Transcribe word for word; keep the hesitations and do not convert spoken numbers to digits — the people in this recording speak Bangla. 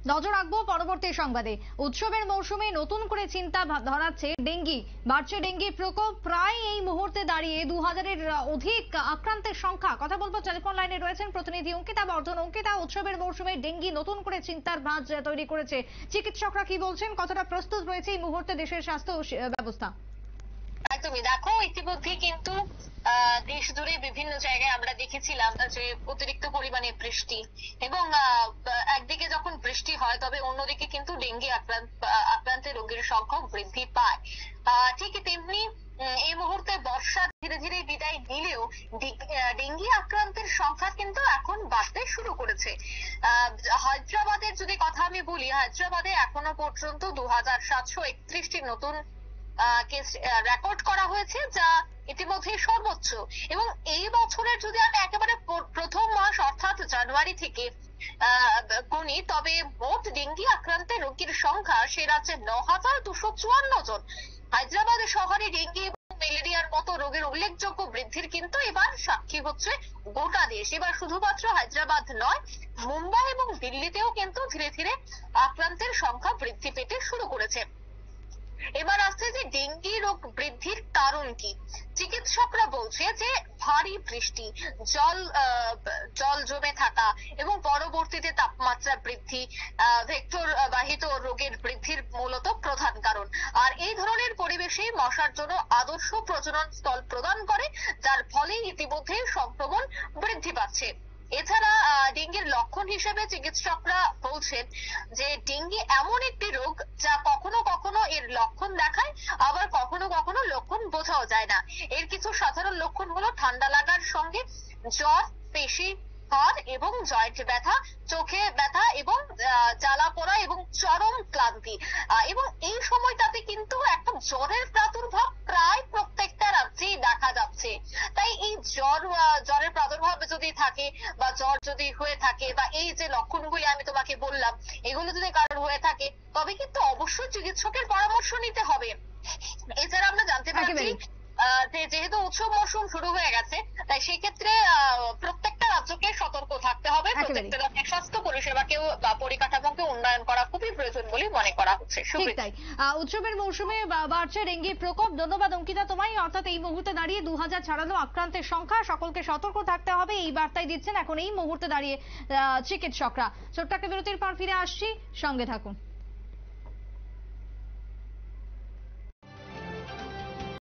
নজর রাখবো পরবর্তী সংবাদে। উৎসবের মৌসুমে নতুন করে চিন্তা ধরাচ্ছে ডেঙ্গি। বাড়ছে ডেঙ্গির প্রকোপ। প্রায় এই মুহূর্তে দাঁড়িয়ে দু হাজারের অধিক আক্রান্তের সংখ্যা। কথা বলবো, টেলিফোন লাইনে রয়েছেন প্রতিনিধি অঙ্কিতা বর্ধন। অঙ্কিতা, উৎসবের মৌসুমে ডেঙ্গি নতুন করে চিন্তার ভাঁজ তৈরি করেছে। চিকিৎসকরা কি বলছেন, কতটা প্রস্তুত রয়েছে এই মুহূর্তে দেশের স্বাস্থ্য ব্যবস্থা? তুমি দেখো, ইতিমধ্যে কিন্তু দেশ জুড়ে বিভিন্ন জায়গায় আমরা দেখেছিলাম যে অতিরিক্ত পরিমাণে বৃষ্টি এবং একদিকে যখন বৃষ্টি হয় তবে অন্যদিকে কিন্তু ডেঙ্গি আক্রান্তের রোগীর সংখ্যা বৃদ্ধি পায়। ঠিক তেমনি এই মুহূর্তে বর্ষা ধীরে ধীরে বিদায় নিলেও ডেঙ্গি আক্রান্তের সংখ্যা কিন্তু এখন বাড়তে শুরু করেছে। হায়দ্রাবাদের যদি কথা আমি বলি, হায়দ্রাবাদে এখনো পর্যন্ত দু হাজার সাতশো একত্রিশটি নতুন কেস রেকর্ড করা হয়েছে, যা ইতিমধ্যে সর্বোচ্চ। এবং এই বছরের যদি আমি একেবারে প্রথম মাস অর্থাৎ জানুয়ারি থেকে গুনি, তবে মোট ডেঙ্গি আক্রান্তের রোগীর সংখ্যা সে রাজ্যে ন হাজার দুশো চুয়ান্ন জন। হায়দ্রাবাদ শহরে ডেঙ্গি এবং ম্যালেরিয়ার মতো রোগের উল্লেখযোগ্য বৃদ্ধির কিন্তু এবার সাক্ষী হচ্ছে গোটা দেশ। এবার শুধুমাত্র হায়দ্রাবাদ নয়, মুম্বাই এবং দিল্লিতেও কিন্তু ধীরে ধীরে আক্রান্তের সংখ্যা বৃদ্ধি পেতে শুরু করেছে। এবার আসছে যে ডেঙ্গি রোগ বৃদ্ধির কারণ কি। চিকিৎসকরা বলছে যে ভারী বৃষ্টি, জল জল জমে থাকা এবং পরবর্তীতে তাপমাত্রা বৃদ্ধি ভেক্টর বাহিত রোগের বৃদ্ধির মূলত প্রধান কারণ। আর এই ধরনের পরিবেশেই মশার জন্য আদর্শ প্রজনন স্থল প্রদান করে, যার ফলে ইতিমধ্যে সংক্রমণ বৃদ্ধি পাচ্ছে। এছাড়া ডেঙ্গির লক্ষণ হিসেবে চিকিৎসকরা বলছেন যে ডেঙ্গি এমন একটি রোগ যা কখনো কখনো এর লক্ষণ দেখায়, আবার কখনো কখনো লক্ষণ বোঝাও যায় না। এর কিছু সাধারণ লক্ষণ হলো ঠান্ডা লাগার সঙ্গে জ্বর, পেশি হাড় এবং জয়েন্ট ব্যথা, চোখে ব্যথা এবং জ্বালা পোড়া এবং চরম ক্লান্তি। এবং এই সময়টাতে কিন্তু একটা জ্বরের প্রাদুর্ভাব প্রায় প্রত্যেকটা রাজ্যেই দেখা যাচ্ছে। তাই এই জ্বর জ্বরের প্রাদুর্ভাব যদি থাকে বা জ্বর যদি হয়ে থাকে বা এই যে লক্ষণগুলি আমি তোমাকে বললাম, এগুলো যদি কারোর হয়ে থাকে তবে কিন্তু অবশ্যই চিকিৎসকের পরামর্শ নিতে হবে। এছাড়া আমরা জানতে পারছি যেহেতু উৎসব মৌসুম শুরু হয়ে গেছে, তাই সেক্ষেত্রে প্রত্যেকটা রাজ্যকে সতর্ক থাকতে হবে। প্রত্যেকটা রাজ্যের স্বাস্থ্য পরিষেবাকেও বা পরিকাঠামোকে উন্নয়ন করা খুবই প্রয়োজন বলে মনে করা হচ্ছে। তাই উৎসবের মৌসুমে বাড়ছে ডেঙ্গির প্রকোপ। ধন্যবাদ অঙ্কিতা তোমায়। অর্থাৎ এই মুহূর্তে দাঁড়িয়ে দু হাজার ছাড়ানো আক্রান্তের সংখ্যা, সকলকে সতর্ক থাকতে হবে এই বার্তাই দিচ্ছেন এখন এই মুহূর্তে দাঁড়িয়ে চিকিৎসকরা। ছোট্ট একটা বিরতির পর ফিরে আসছি, সঙ্গে থাকুন।